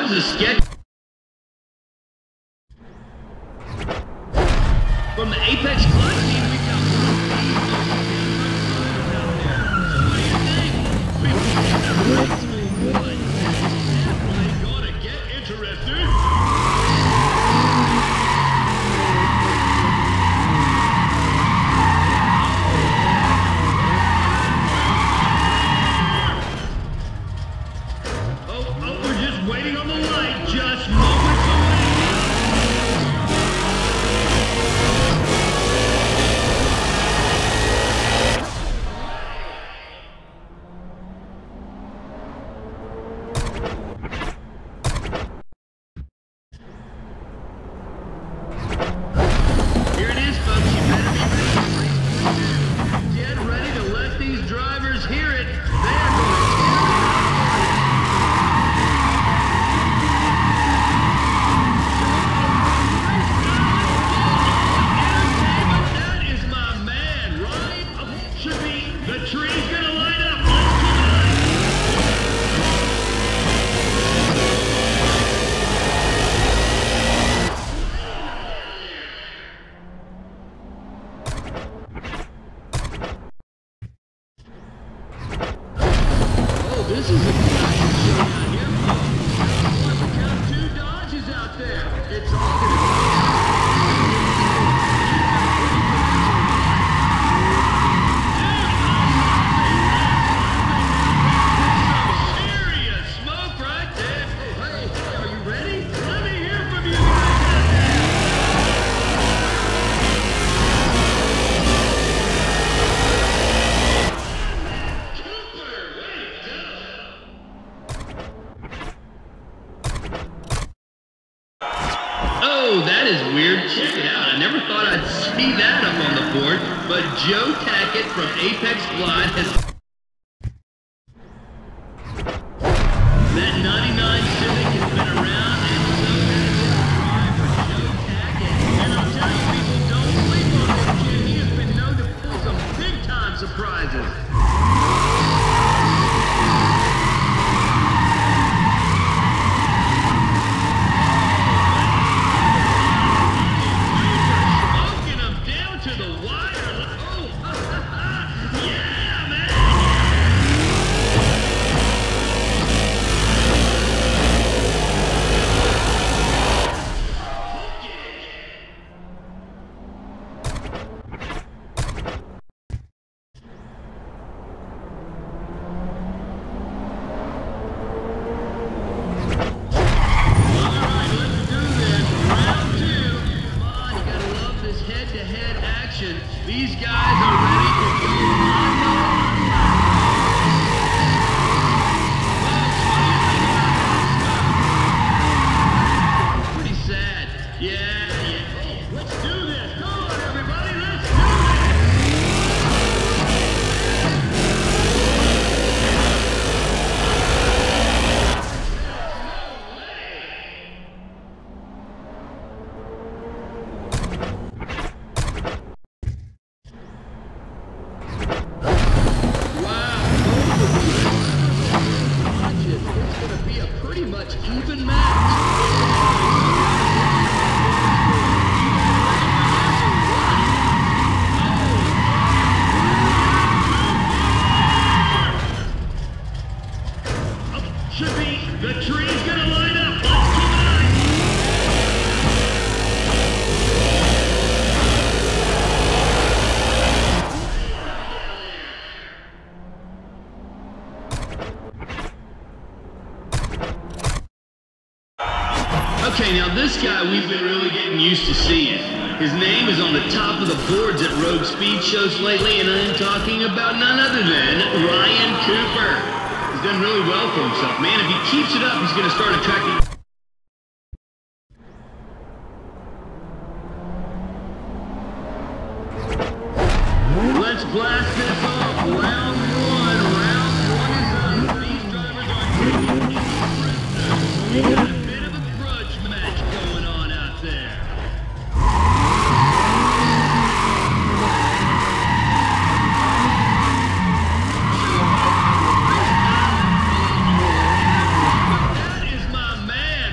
was a sketch from the Apex Clutch team. We got one out there. So what do you think? Definitely gonna get interested. We're just waiting on the light, just moments away. Here it is, folks. You better be ready. Get ready to let these drivers hear it. They're going to the tree's gonna light up. Let's oh, this is exciting showdown here, folks. Look at two Dodges out there. It's all gonna be Oh, that is weird. Check it out. I never thought I'd see that up on the board, but Joe Tackett from Apex Glide has... That 99 Civic has been around, and so has the drive for Joe Tackett. And I'll tell you, people, don't sleep on this kid. He has been known to pull some big-time surprises. These guys are ready to go pretty sad. Yeah. Let's do this. Come on, everybody. Let's do pretty much even match. Should be. The tree's gonna line up. Let's keep an eye. Okay, now this guy we've been really getting used to seeing. His name is on the top of the boards at Rogue Speed shows lately, and I'm talking about none other than Ryan Cooper. He's done really well for himself, man. If he keeps it up, he's going to start attracting... Let's blast this off. Round one. Round one is up. These drivers are taking it. That is my man.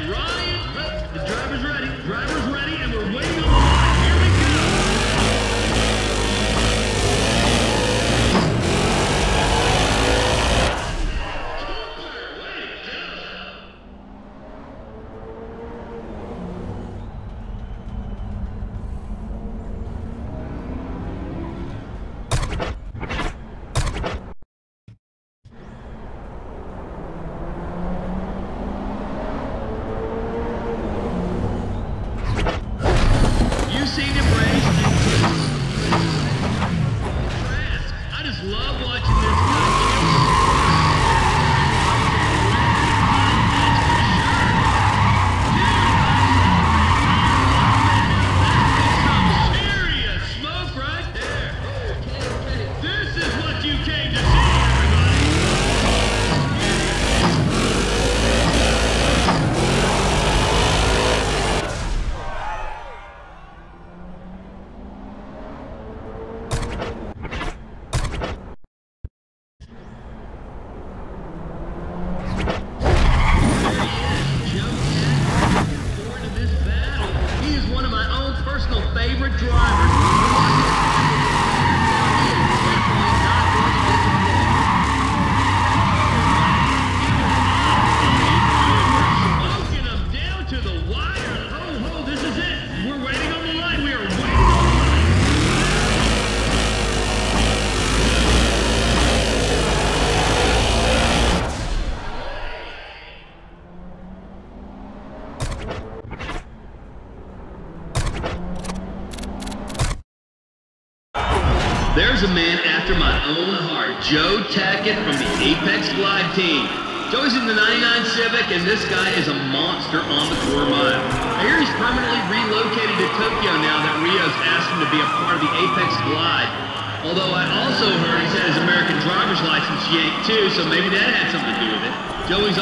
There's a man after my own heart, Joe Tackett from the Apex Glide team. Joey's in the 99 Civic, and this guy is a monster on the quarter mile. I hear he's permanently relocated to Tokyo now that Rio's asked him to be a part of the Apex Glide. Although I also heard he's had his American driver's license yanked too, so maybe that had something to do with it. Joey's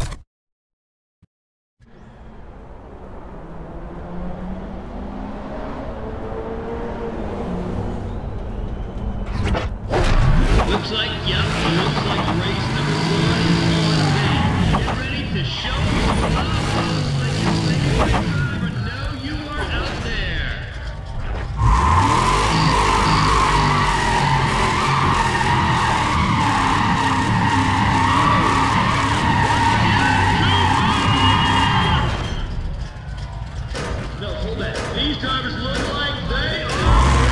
looks like race number 1 is on deck. Get ready to show them up. Let your driver know you are out there. No, hold that. These drivers look like they are.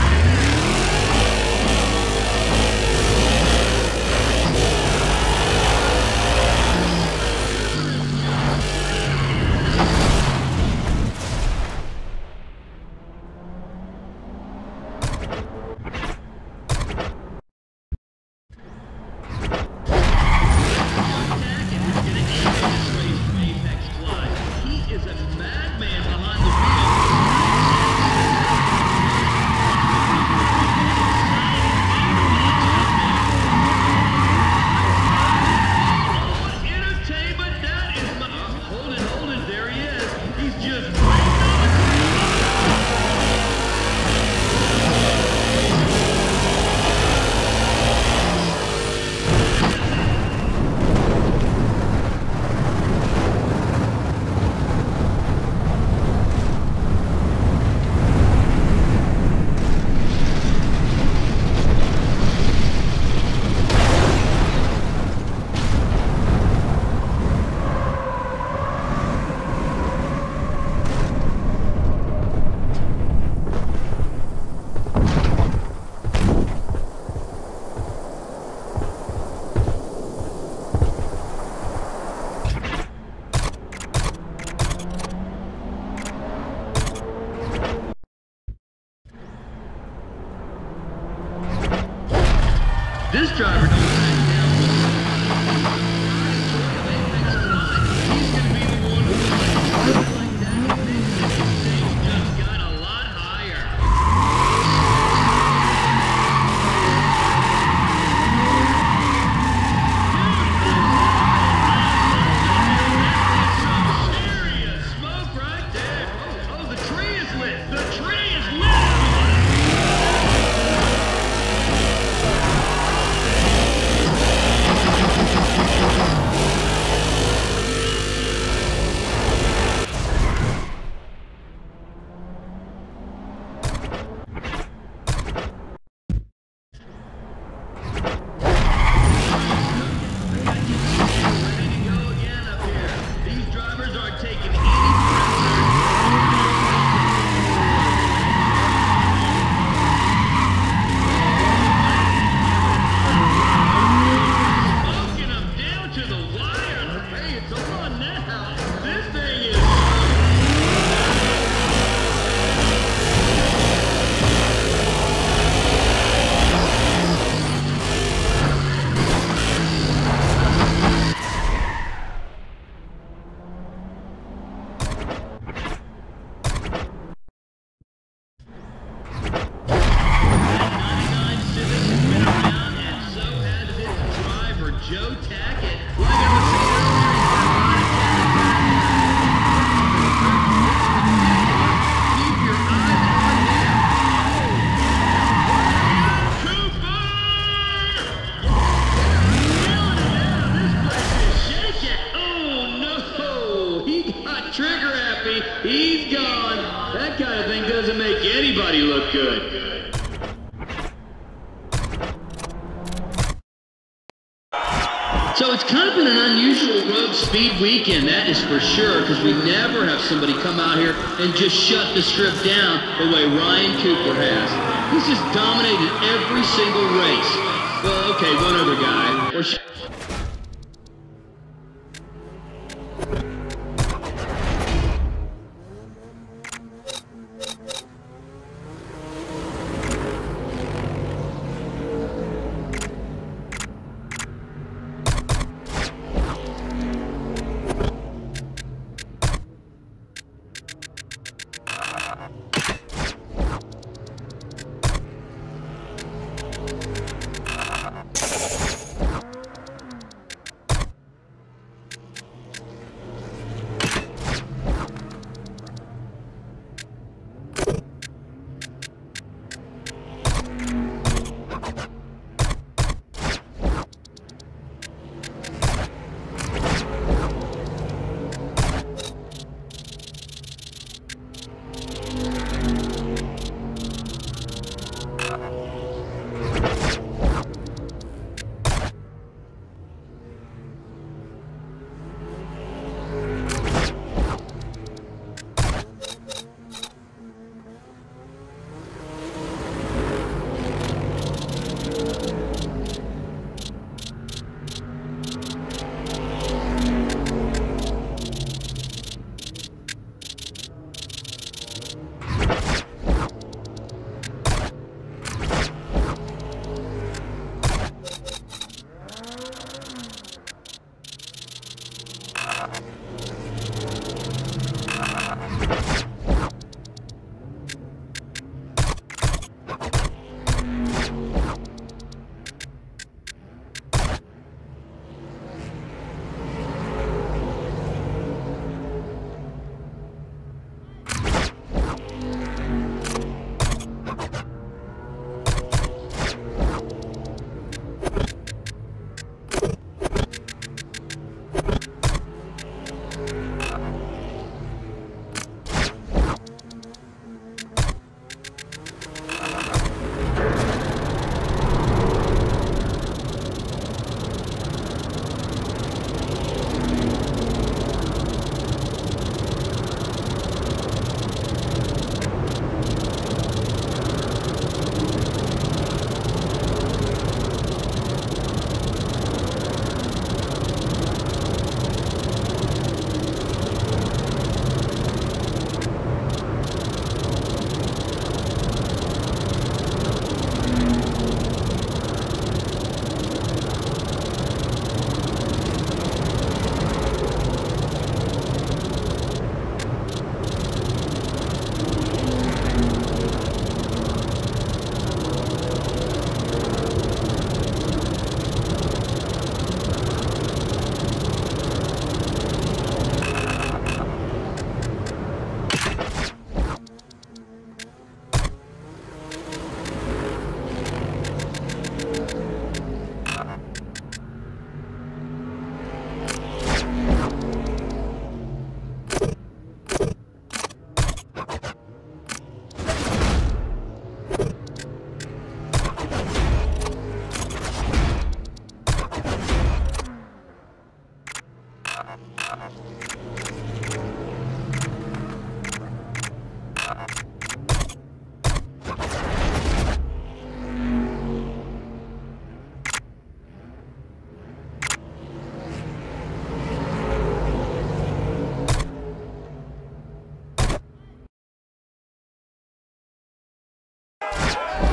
This driver don't back down. He's going to be the one who like that. Things just got a lot higher. Dude, some serious smoke right there. Oh, the tree is lit. The tree is lit. Joe Tackett. Like I was saying earlier, keep your eyes on him. Cooper! This place is shaking. Oh no! He got trigger happy. He's gone. That kind of thing doesn't make anybody look good. So it's kind of been an unusual road speed weekend, that is for sure, because we never have somebody come out here and just shut the strip down the way Ryan Cooper has. He's just dominated every single race. Well, okay, one other guy.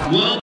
Well,